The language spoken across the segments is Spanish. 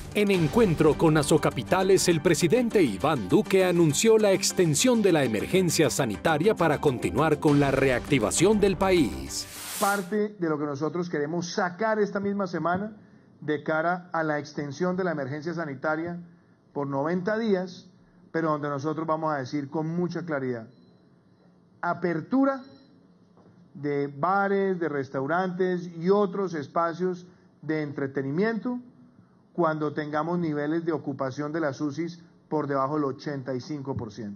En encuentro con Azocapitales, el presidente Iván Duque anunció la extensión de la emergencia sanitaria para continuar con la reactivación del país. Parte de lo que nosotros queremos sacar esta misma semana de cara a la extensión de la emergencia sanitaria por 90 días, pero donde nosotros vamos a decir con mucha claridad: apertura de bares, de restaurantes y otros espacios de entretenimiento cuando tengamos niveles de ocupación de las UCIs por debajo del 85%.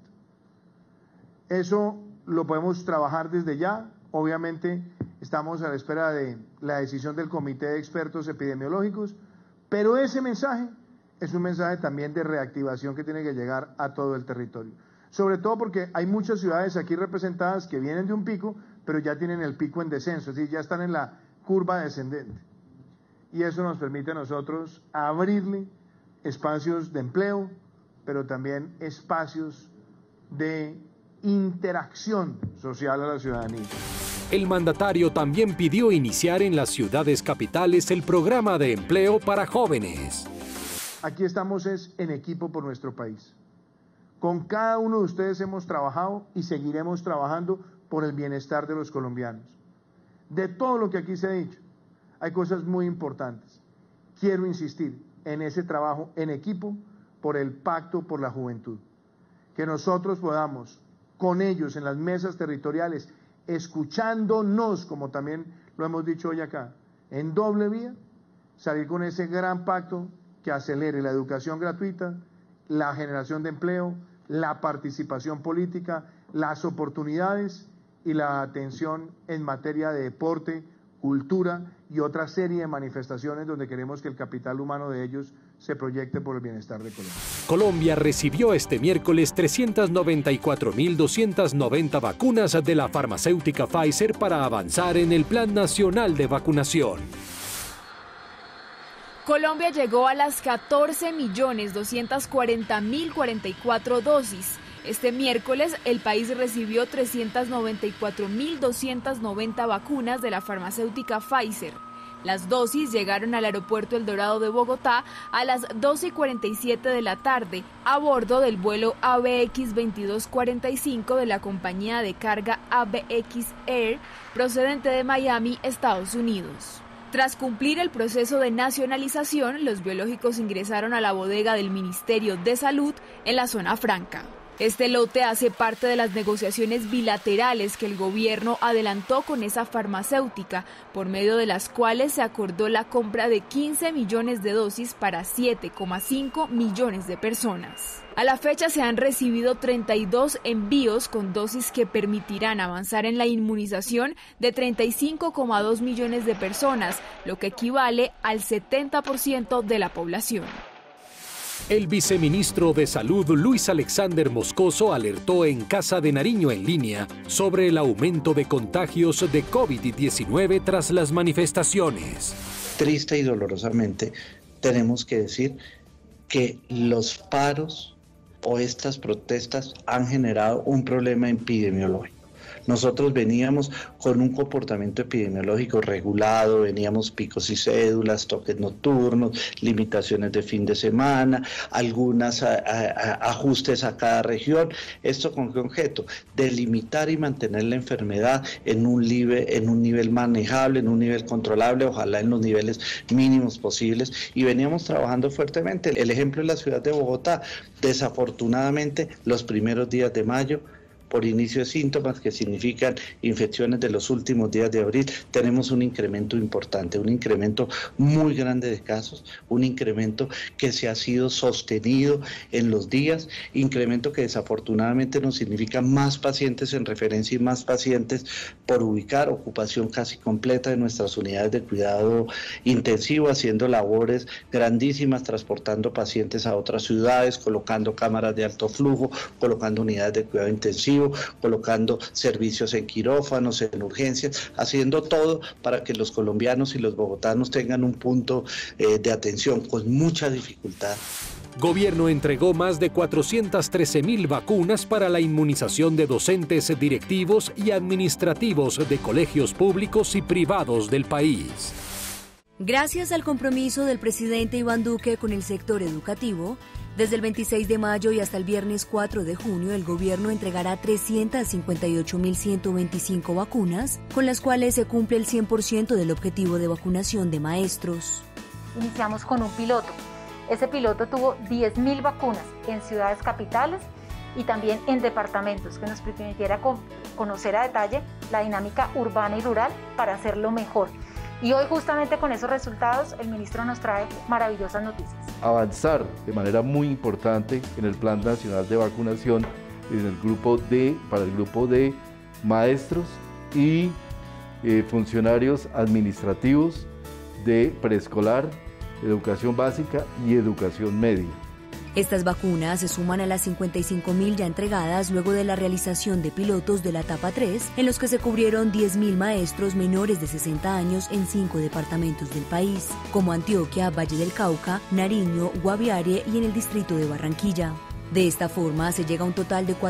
Eso lo podemos trabajar desde ya. Obviamente estamos a la espera de la decisión del Comité de Expertos Epidemiológicos, pero ese mensaje es un mensaje también de reactivación que tiene que llegar a todo el territorio. Sobre todo porque hay muchas ciudades aquí representadas que vienen de un pico, pero ya tienen el pico en descenso, es decir, ya están en la curva descendente. Y eso nos permite a nosotros abrirle espacios de empleo, pero también espacios de interacción social a la ciudadanía. El mandatario también pidió iniciar en las ciudades capitales el programa de empleo para jóvenes. Aquí estamos en equipo por nuestro país. Con cada uno de ustedes hemos trabajado y seguiremos trabajando por el bienestar de los colombianos. De todo lo que aquí se ha dicho, hay cosas muy importantes. Quiero insistir en ese trabajo en equipo por el Pacto por la Juventud. Que nosotros podamos, con ellos en las mesas territoriales, escuchándonos, como también lo hemos dicho hoy acá, en doble vía, salir con ese gran pacto que acelere la educación gratuita, la generación de empleo, la participación política, las oportunidades y la atención en materia de deporte, cultura y otra serie de manifestaciones donde queremos que el capital humano de ellos se proyecte por el bienestar de Colombia. Colombia recibió este miércoles 394.290 vacunas de la farmacéutica Pfizer para avanzar en el Plan Nacional de Vacunación. Colombia llegó a las 14.240.044 dosis. Este miércoles, el país recibió 394.290 vacunas de la farmacéutica Pfizer. Las dosis llegaron al aeropuerto El Dorado de Bogotá a las 12:47 de la tarde, a bordo del vuelo ABX 2245 de la compañía de carga ABX Air, procedente de Miami, Estados Unidos. Tras cumplir el proceso de nacionalización, los biológicos ingresaron a la bodega del Ministerio de Salud en la zona franca. Este lote hace parte de las negociaciones bilaterales que el gobierno adelantó con esa farmacéutica, por medio de las cuales se acordó la compra de 15 millones de dosis para 7,5 millones de personas. A la fecha se han recibido 32 envíos con dosis que permitirán avanzar en la inmunización de 35,2 millones de personas, lo que equivale al 70% de la población. El viceministro de Salud, Luis Alexander Moscoso, alertó en Casa de Nariño en línea sobre el aumento de contagios de COVID-19 tras las manifestaciones. Triste y dolorosamente tenemos que decir que los paros o estas protestas han generado un problema epidemiológico. Nosotros veníamos con un comportamiento epidemiológico regulado, veníamos picos y cédulas, toques nocturnos, limitaciones de fin de semana, algunos ajustes a cada región. ¿Esto con qué objeto? Delimitar y mantener la enfermedad en un nivel manejable, en un nivel controlable, ojalá en los niveles mínimos posibles, y veníamos trabajando fuertemente. El ejemplo es la ciudad de Bogotá. Desafortunadamente, los primeros días de mayo, por inicio de síntomas que significan infecciones de los últimos días de abril, tenemos un incremento importante, un incremento muy grande de casos, un incremento que se ha sido sostenido en los días, incremento que desafortunadamente nos significa más pacientes en referencia y más pacientes por ubicar, ocupación casi completa de nuestras unidades de cuidado intensivo, haciendo labores grandísimas, transportando pacientes a otras ciudades, colocando cámaras de alto flujo, colocando unidades de cuidado intensivo, colocando servicios en quirófanos, en urgencias, haciendo todo para que los colombianos y los bogotanos tengan un punto de atención con mucha dificultad. Gobierno entregó más de 413.000 vacunas para la inmunización de docentes, directivos y administrativos de colegios públicos y privados del país. Gracias al compromiso del presidente Iván Duque con el sector educativo, desde el 26 de mayo y hasta el viernes 4 de junio, el gobierno entregará 358.125 vacunas, con las cuales se cumple el 100% del objetivo de vacunación de maestros. Iniciamos con un piloto. Ese piloto tuvo 10.000 vacunas en ciudades capitales y también en departamentos, que nos permitiera conocer a detalle la dinámica urbana y rural para hacerlo mejor. Y hoy, justamente con esos resultados, el ministro nos trae maravillosas noticias. Avanzar de manera muy importante en el Plan Nacional de Vacunación para el grupo de maestros y funcionarios administrativos de preescolar, educación básica y educación media. Estas vacunas se suman a las 55.000 ya entregadas luego de la realización de pilotos de la etapa 3, en los que se cubrieron 10.000 maestros menores de 60 años en 5 departamentos del país, como Antioquia, Valle del Cauca, Nariño, Guaviare y en el distrito de Barranquilla. De esta forma, se llega a un total de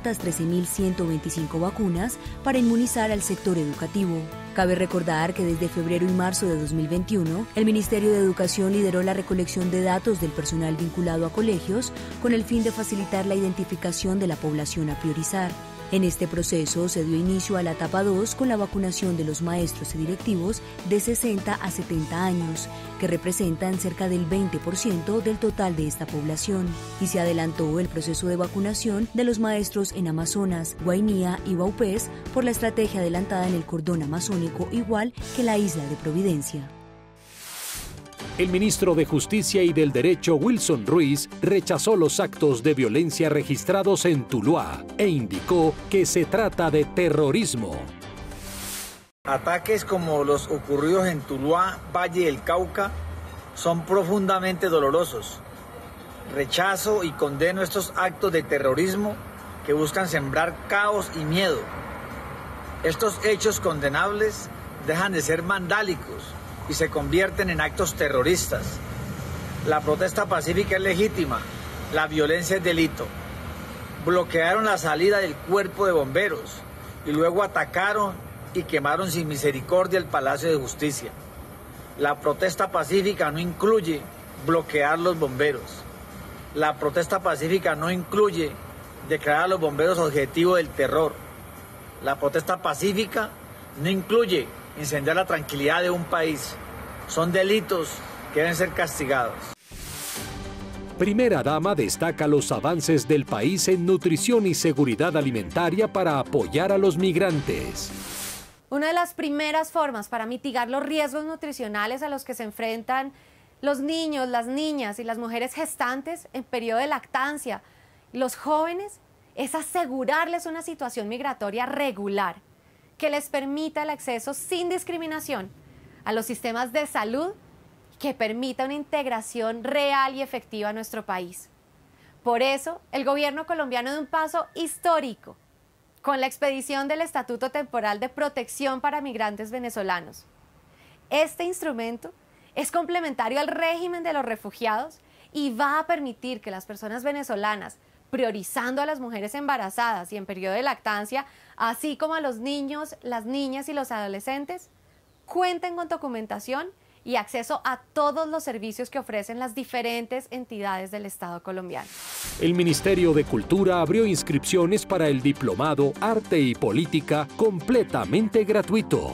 413.125 vacunas para inmunizar al sector educativo. Cabe recordar que desde febrero y marzo de 2021, el Ministerio de Educación lideró la recolección de datos del personal vinculado a colegios con el fin de facilitar la identificación de la población a priorizar. En este proceso se dio inicio a la etapa 2 con la vacunación de los maestros y directivos de 60 a 70 años, que representan cerca del 20% del total de esta población, y se adelantó el proceso de vacunación de los maestros en Amazonas, Guainía y Vaupés por la estrategia adelantada en el cordón amazónico, igual que la isla de Providencia. El ministro de Justicia y del Derecho, Wilson Ruiz, rechazó los actos de violencia registrados en Tuluá e indicó que se trata de terrorismo. Ataques como los ocurridos en Tuluá, Valle del Cauca, son profundamente dolorosos. Rechazo y condeno estos actos de terrorismo que buscan sembrar caos y miedo. Estos hechos condenables dejan de ser vandálicos y se convierten en actos terroristas. La protesta pacífica es legítima, la violencia es delito. Bloquearon la salida del cuerpo de bomberos y luego atacaron y quemaron sin misericordia el Palacio de Justicia. La protesta pacífica no incluye bloquear los bomberos. La protesta pacífica no incluye declarar a los bomberos objetivo del terror. La protesta pacífica no incluye incendiar la tranquilidad de un país. Son delitos que deben ser castigados. Primera dama destaca los avances del país en nutrición y seguridad alimentaria para apoyar a los migrantes. Una de las primeras formas para mitigar los riesgos nutricionales a los que se enfrentan los niños, las niñas y las mujeres gestantes en periodo de lactancia, los jóvenes, es asegurarles una situación migratoria regular que les permita el acceso sin discriminación a los sistemas de salud, que permita una integración real y efectiva a nuestro país. Por eso, el gobierno colombiano da un paso histórico con la expedición del Estatuto Temporal de Protección para Migrantes Venezolanos. Este instrumento es complementario al régimen de los refugiados y va a permitir que las personas venezolanas, priorizando a las mujeres embarazadas y en periodo de lactancia, así como a los niños, las niñas y los adolescentes, cuenten con documentación y acceso a todos los servicios que ofrecen las diferentes entidades del Estado colombiano. El Ministerio de Cultura abrió inscripciones para el diplomado Arte y Política completamente gratuito.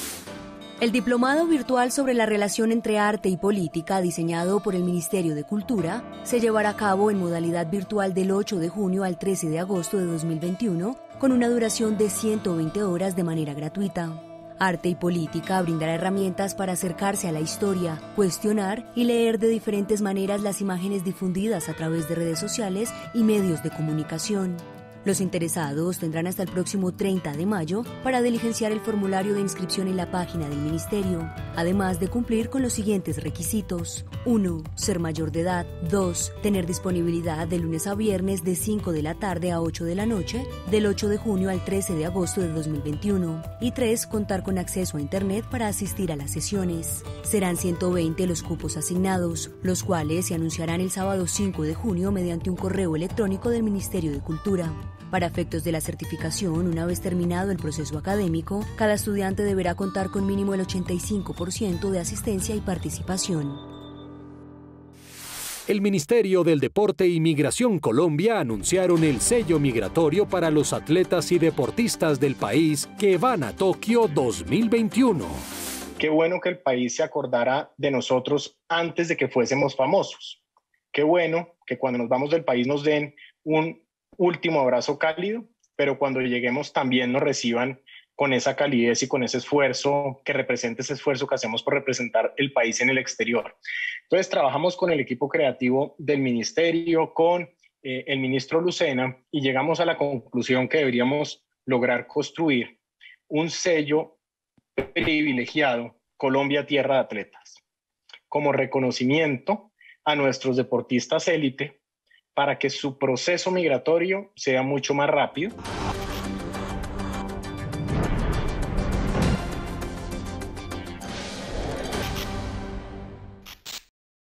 El diplomado virtual sobre la relación entre arte y política, diseñado por el Ministerio de Cultura, se llevará a cabo en modalidad virtual del 8 de junio al 13 de agosto de 2021, con una duración de 120 horas de manera gratuita. Arte y Política brindará herramientas para acercarse a la historia, cuestionar y leer de diferentes maneras las imágenes difundidas a través de redes sociales y medios de comunicación. Los interesados tendrán hasta el próximo 30 de mayo para diligenciar el formulario de inscripción en la página del Ministerio, además de cumplir con los siguientes requisitos. 1. Ser mayor de edad. 2. Tener disponibilidad de lunes a viernes de 5 de la tarde a 8 de la noche, del 8 de junio al 13 de agosto de 2021. Y 3. Contar con acceso a Internet para asistir a las sesiones. Serán 120 los cupos asignados, los cuales se anunciarán el sábado 5 de junio mediante un correo electrónico del Ministerio de Cultura. Para efectos de la certificación, una vez terminado el proceso académico, cada estudiante deberá contar con mínimo el 85% de asistencia y participación. El Ministerio del Deporte y Migración Colombia anunciaron el sello migratorio para los atletas y deportistas del país que van a Tokio 2021. Qué bueno que el país se acordara de nosotros antes de que fuésemos famosos. Qué bueno que cuando nos vamos del país nos den un último abrazo cálido, pero cuando lleguemos también nos reciban con esa calidez y con ese esfuerzo que representa ese esfuerzo que hacemos por representar el país en el exterior. Entonces trabajamos con el equipo creativo del ministerio, con el ministro Lucena, y llegamos a la conclusión que deberíamos lograr construir un sello privilegiado, Colombia Tierra de Atletas, como reconocimiento a nuestros deportistas élite para que su proceso migratorio sea mucho más rápido.